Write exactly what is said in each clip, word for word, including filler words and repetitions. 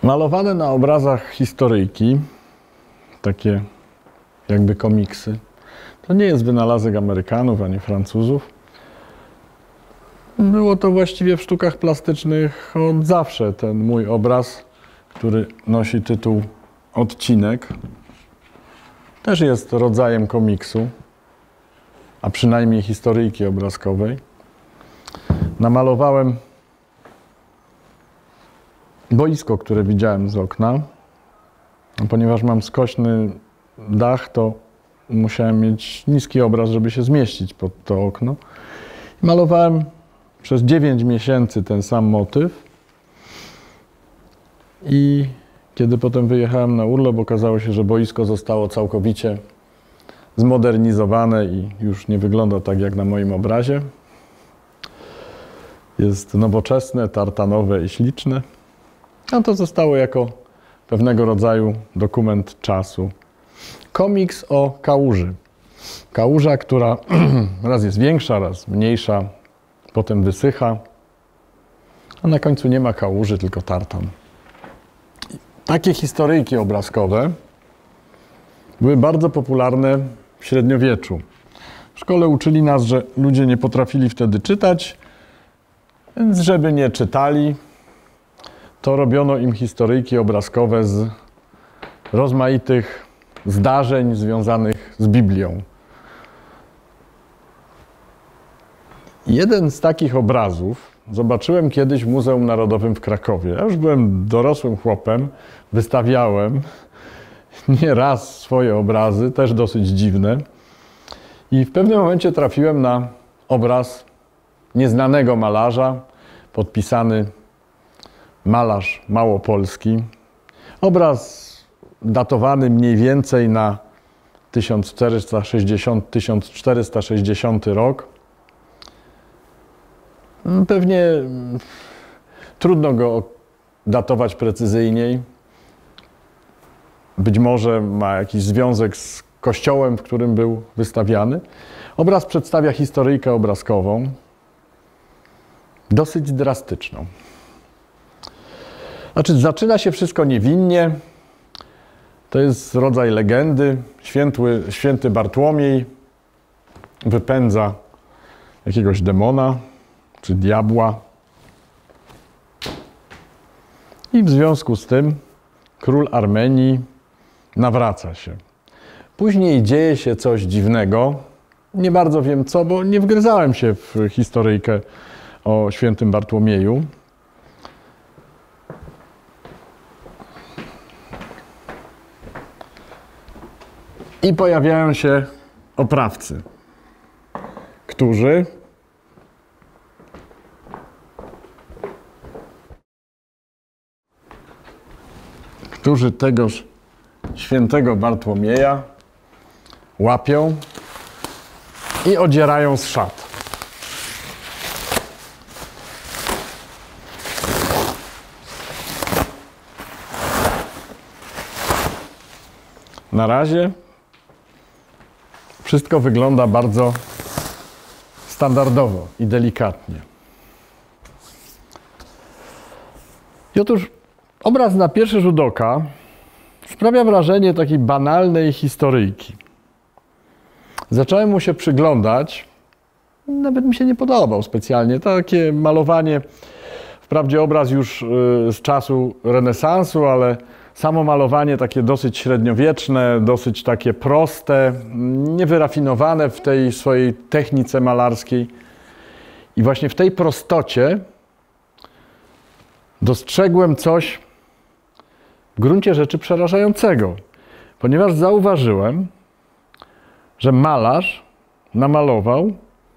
Malowane na obrazach historyjki, takie jakby komiksy, to nie jest wynalazek Amerykanów ani Francuzów. Było to właściwie w sztukach plastycznych od zawsze. Ten mój obraz, który nosi tytuł Odcinek, też jest rodzajem komiksu, a przynajmniej historyjki obrazkowej. Namalowałem boisko, które widziałem z okna. Ponieważ mam skośny dach, to musiałem mieć niski obraz, żeby się zmieścić pod to okno. Malowałem przez dziewięć miesięcy ten sam motyw. I kiedy potem wyjechałem na urlop, okazało się, że boisko zostało całkowicie zmodernizowane i już nie wygląda tak jak na moim obrazie. Jest nowoczesne, tartanowe i śliczne. A to zostało jako pewnego rodzaju dokument czasu. Komiks o kałuży. Kałuża, która raz jest większa, raz mniejsza, potem wysycha, a na końcu nie ma kałuży, tylko tartan. Takie historyjki obrazkowe były bardzo popularne w średniowieczu. W szkole uczyli nas, że ludzie nie potrafili wtedy czytać, więc żeby nie czytali, to robiono im historyjki obrazkowe z rozmaitych zdarzeń związanych z Biblią. Jeden z takich obrazów zobaczyłem kiedyś w Muzeum Narodowym w Krakowie. Ja już byłem dorosłym chłopem, wystawiałem nieraz swoje obrazy, też dosyć dziwne. I w pewnym momencie trafiłem na obraz nieznanego malarza, podpisany Malarz Małopolski. Obraz datowany mniej więcej na tysiąc czterysta sześćdziesiąty do tysiąc czterysta sześćdziesiątego rok. Pewnie trudno go datować precyzyjniej. Być może ma jakiś związek z kościołem, w którym był wystawiany. Obraz przedstawia historyjkę obrazkową, dosyć drastyczną. Znaczy, zaczyna się wszystko niewinnie. To jest rodzaj legendy. Święty, święty Bartłomiej wypędza jakiegoś demona czy diabła. I w związku z tym król Armenii nawraca się. Później dzieje się coś dziwnego. Nie bardzo wiem co, bo nie wgryzałem się w historyjkę o świętym Bartłomieju. I pojawiają się oprawcy, którzy którzy tegoż świętego Bartłomieja łapią i odzierają z szat. Na razie wszystko wygląda bardzo standardowo i delikatnie. I otóż obraz na pierwszy rzut oka sprawia wrażenie takiej banalnej historyjki. Zacząłem mu się przyglądać, nawet mi się nie podobał specjalnie. Takie malowanie, wprawdzie obraz już z czasu renesansu, ale samo malowanie takie dosyć średniowieczne, dosyć takie proste, niewyrafinowane w tej swojej technice malarskiej. I właśnie w tej prostocie dostrzegłem coś w gruncie rzeczy przerażającego, ponieważ zauważyłem, że malarz namalował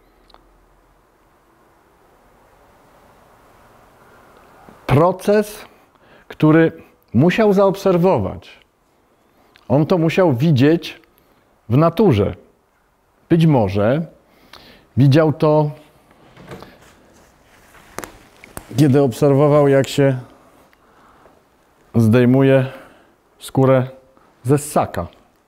proces, który musiał zaobserwować. On to musiał widzieć w naturze. Być może widział to, kiedy obserwował, jak się zdejmuje skórę ze ssaka.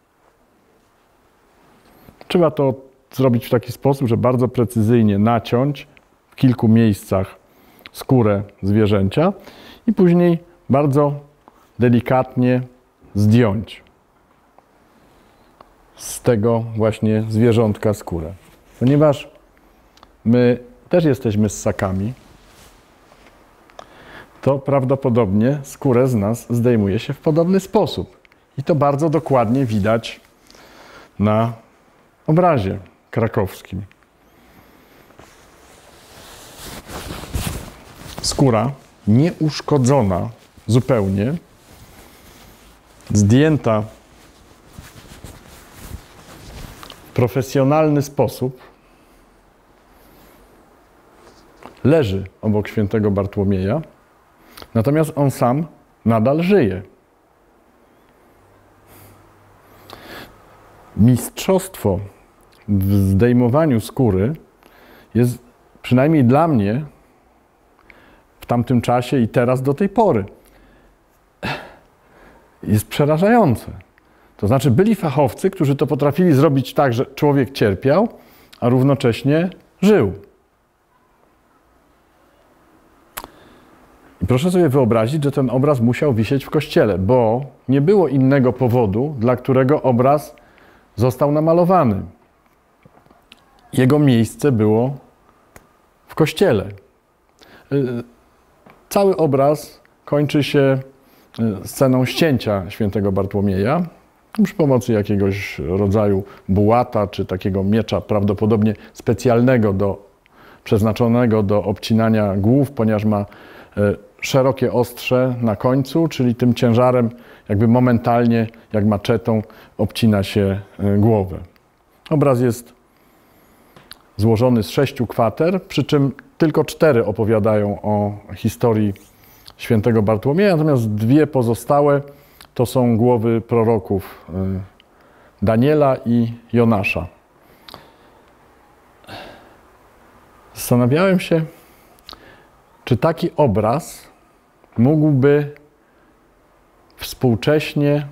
Trzeba to zrobić w taki sposób, że bardzo precyzyjnie naciąć w kilku miejscach skórę zwierzęcia i później bardzo delikatnie zdjąć z tego właśnie zwierzątka skórę. Ponieważ my też jesteśmy ssakami, to prawdopodobnie skórę z nas zdejmuje się w podobny sposób. I to bardzo dokładnie widać na obrazie krakowskim. Skóra nieuszkodzona zupełnie, zdjęta w profesjonalny sposób, leży obok świętego Bartłomieja, natomiast on sam nadal żyje. Mistrzostwo w zdejmowaniu skóry jest przynajmniej dla mnie w tamtym czasie i teraz do tej pory jest przerażające. To znaczy byli fachowcy, którzy to potrafili zrobić tak, że człowiek cierpiał, a równocześnie żył. I proszę sobie wyobrazić, że ten obraz musiał wisieć w kościele, bo nie było innego powodu, dla którego obraz został namalowany. Jego miejsce było w kościele. Cały obraz kończy się sceną ścięcia świętego Bartłomieja przy pomocy jakiegoś rodzaju bułata czy takiego miecza, prawdopodobnie specjalnego, do, przeznaczonego do obcinania głów, ponieważ ma szerokie ostrze na końcu, czyli tym ciężarem jakby momentalnie, jak maczetą, obcina się głowę. Obraz jest złożony z sześciu kwater, przy czym tylko cztery opowiadają o historii świętego Bartłomieja, natomiast dwie pozostałe to są głowy proroków Daniela i Jonasza. Zastanawiałem się, czy taki obraz mógłby współcześnie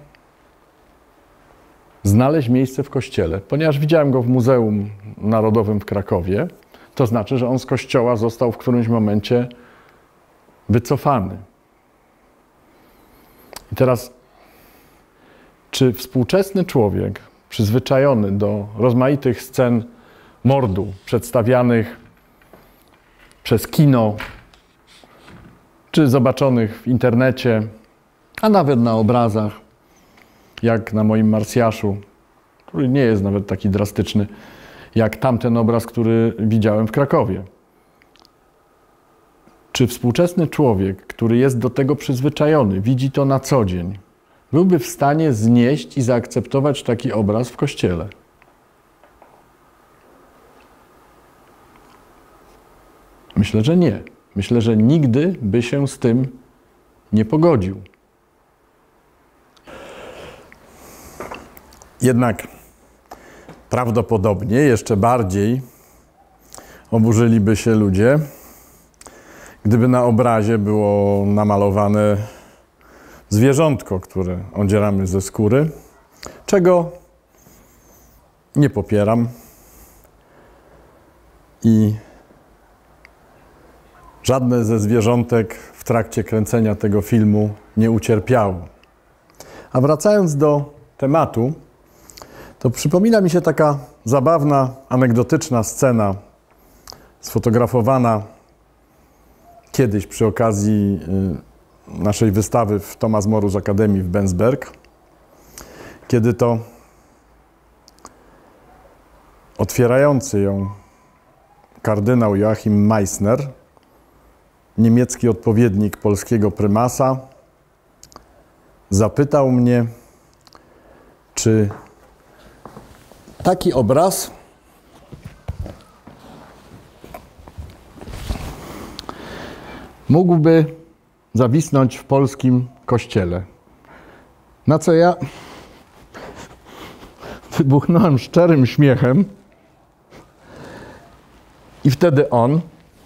znaleźć miejsce w kościele. Ponieważ widziałem go w Muzeum Narodowym w Krakowie, to znaczy, że on z kościoła został w którymś momencie wycofany. I teraz, czy współczesny człowiek, przyzwyczajony do rozmaitych scen mordu przedstawianych przez kino, czy zobaczonych w internecie, a nawet na obrazach, jak na moim Marsjaszu, który nie jest nawet taki drastyczny, jak tamten obraz, który widziałem w Krakowie. Czy współczesny człowiek, który jest do tego przyzwyczajony, widzi to na co dzień, byłby w stanie znieść i zaakceptować taki obraz w kościele? Myślę, że nie. Myślę, że nigdy by się z tym nie pogodził. Jednak prawdopodobnie jeszcze bardziej oburzyliby się ludzie, gdyby na obrazie było namalowane zwierzątko, które odzieramy ze skóry, czego nie popieram i żadne ze zwierzątek w trakcie kręcenia tego filmu nie ucierpiało. A wracając do tematu, to przypomina mi się taka zabawna, anegdotyczna scena sfotografowana kiedyś przy okazji naszej wystawy w Thomas Morus Akademii w Bensberg, kiedy to otwierający ją kardynał Joachim Meissner, niemiecki odpowiednik polskiego prymasa, zapytał mnie, czy taki obraz mógłby zawisnąć w polskim kościele. Na co ja wybuchnąłem szczerym śmiechem i wtedy on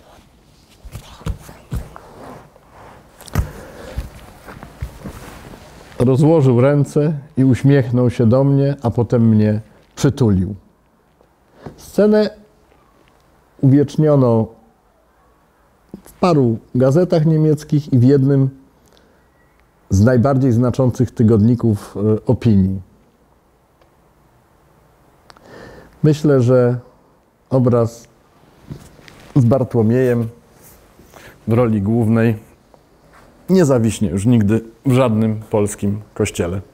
rozłożył ręce i uśmiechnął się do mnie, a potem mnie przytulił. Scenę uwieczniono w paru gazetach niemieckich i w jednym z najbardziej znaczących tygodników opinii. Myślę, że obraz z Bartłomiejem w roli głównej nie zawiśnie już nigdy w żadnym polskim kościele.